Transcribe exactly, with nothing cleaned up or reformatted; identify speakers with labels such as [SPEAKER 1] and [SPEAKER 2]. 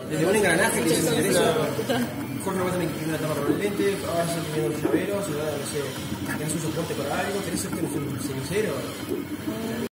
[SPEAKER 1] Desde un engranaje que se interesa. Jorge va a tener que imprimir una tapa permanente, ahora se está imprimiendo los llaveros, ahora no sé, tenés un soporte para algo, tenés que ser un cenicero.